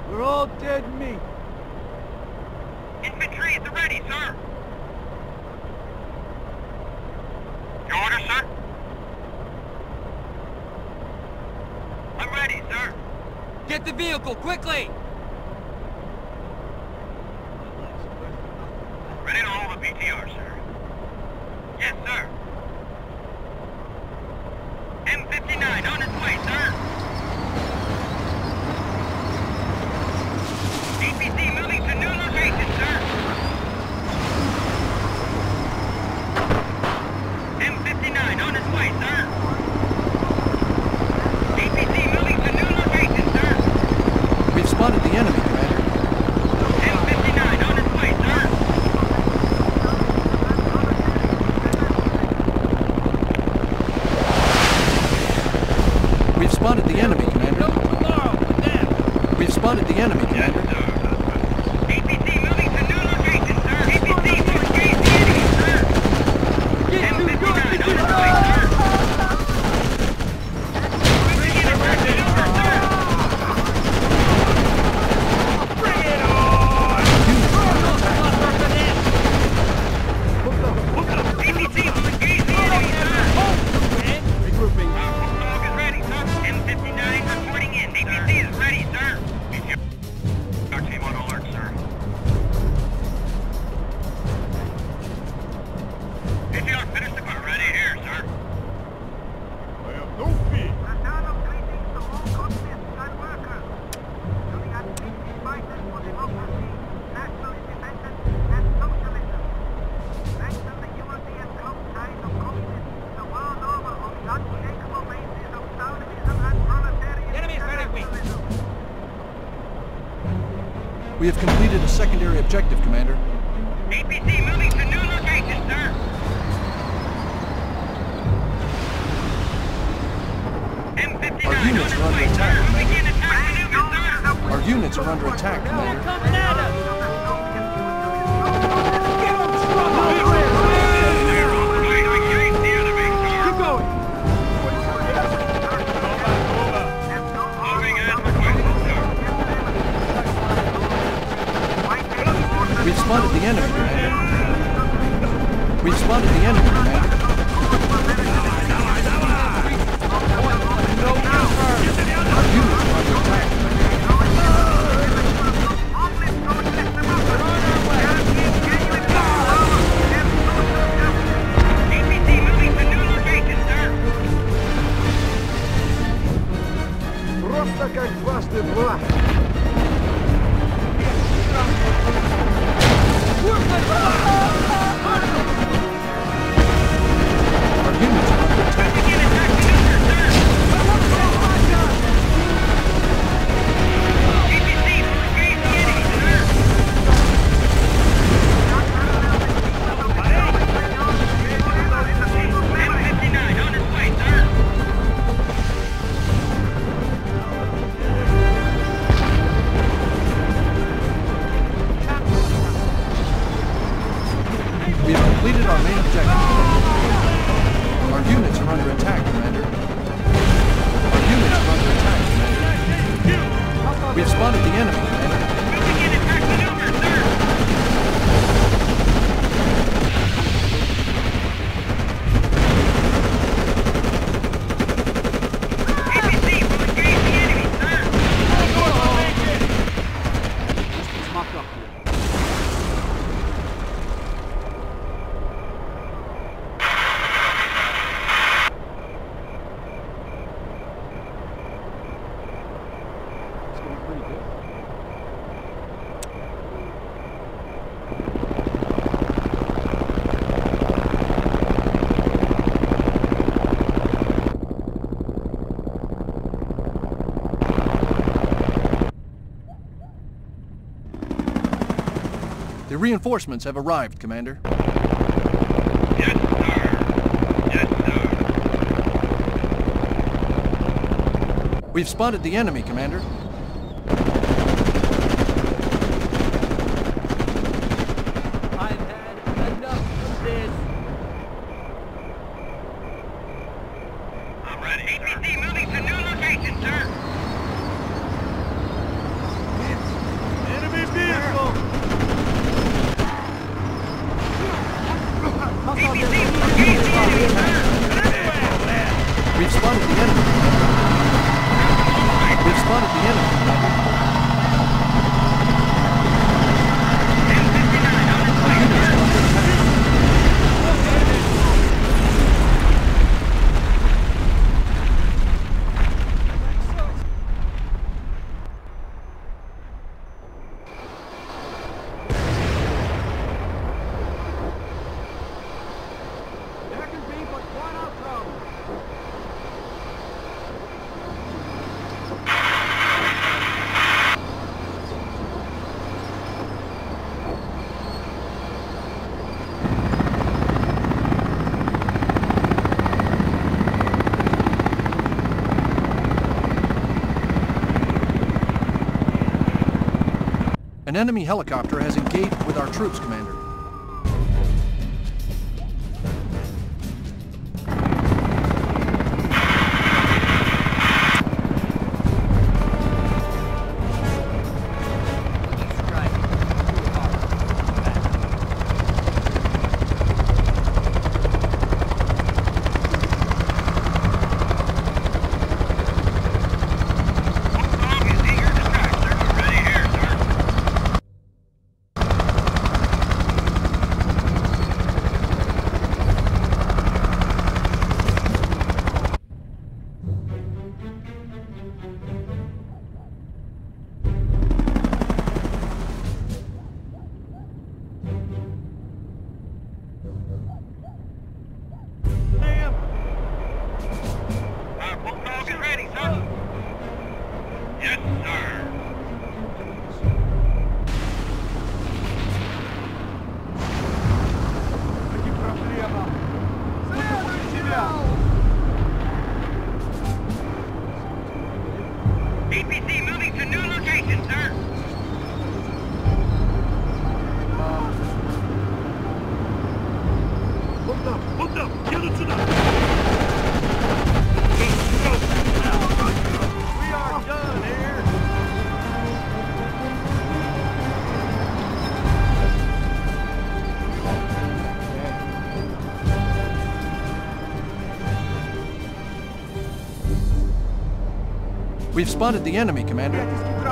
We're all dead meat. Infantry at the ready, sir. Your order, sir? I'm ready, sir. Get the vehicle, quickly! Ready to roll the BTR, sir. Yes, sir. M59 on its way, sir. APC moving to new location, sir. M59 on its way, sir. APC moving to new location, sir. We've spotted the enemy, Commander. M59 on its way, sir. We've spotted the enemy, Commander. We've spotted the enemy, Commander. APC moving to new location, sir. APC engage the enemy, sir. M59 on its way, sir. Bring in attack maneuver, sir. Bring it on! APC will engage the enemy, sir. Regrouping. Dog is ready, sir. M59 reporting in. APC is ready, sir. Our team on alert, sir. ATR, finish the car. Ready here, sir. I have no fear. Natano greetings to all communists and workers. During activity fighters for democracy, national independence, and socialism. Strengthen the unity and close ties of communists the world over on the unshakable basis of Stalinism and proletarian internationalism. We have completed a secondary objective, Commander. APC moving to new location, sir. M59 Our units on its are under way, attack, sir. Commander. Begin attack maneuver, sir. Our units are under attack, Commander. Coming at us! Keep going. We've spotted the enemy, Commander. We've spotted the enemy, Commander. Our units are under attack, APC moving to new location, sir. Просто как дважды два. Our units are under attack. Begin attack maneuver, sir. APC will engage the enemy, sir. M59 on its way, sir. We have completed our main objective. Our units are under attack, Commander. Our units are under attack, Commander. We have spotted the enemy, Commander. Begin attack maneuver, sir. APC will engage the enemy, sir. Mocked up here. It's going pretty good. The reinforcements have arrived, Commander. Yes, sir. Yes, sir. We've spotted the enemy, Commander. I've had enough of this. I'm ready. APC moving to new location, sir. An enemy helicopter has engaged with our troops, Commander. Bulldog is ready, sir. Yes, sir. APC moving to new location, sir. Hold up! Get to the... We are done here! We've spotted the enemy, Commander.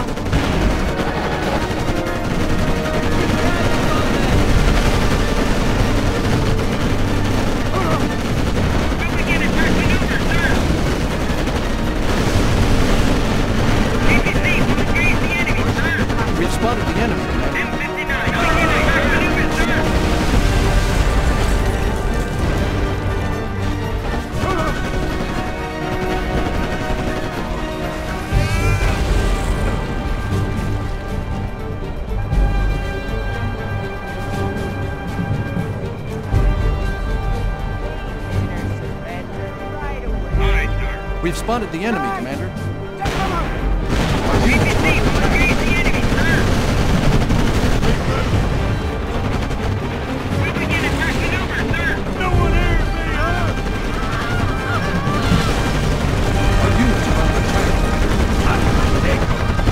We've spotted the enemy, Commander. We've spotted the enemy, Commander. Our units are under attack.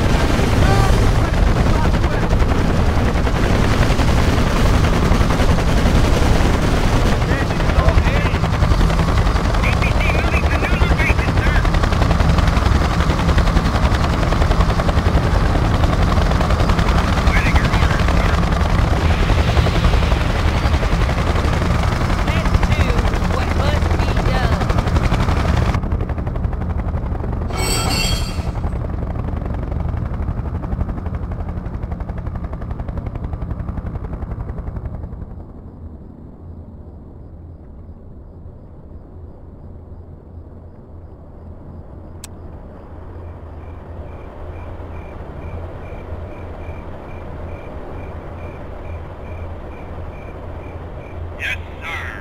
Yes, sir.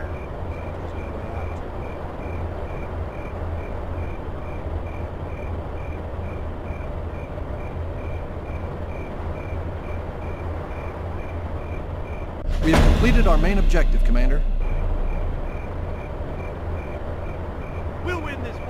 We have completed our main objective, Commander. We'll win this